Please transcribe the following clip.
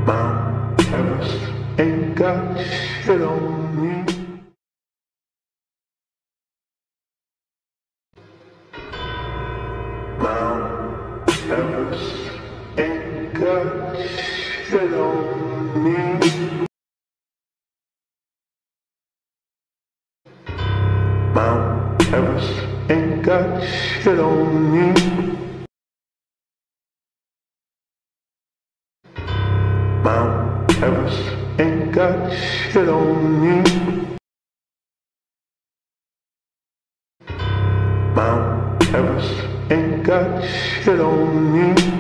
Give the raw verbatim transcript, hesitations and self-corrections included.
Mount Everest ain't got shit on me. Mount Everest ain't got shit on me. Mount Everest ain't got shit on me. Mount Everest ain't got shit on me. Mount Everest ain't got shit on me.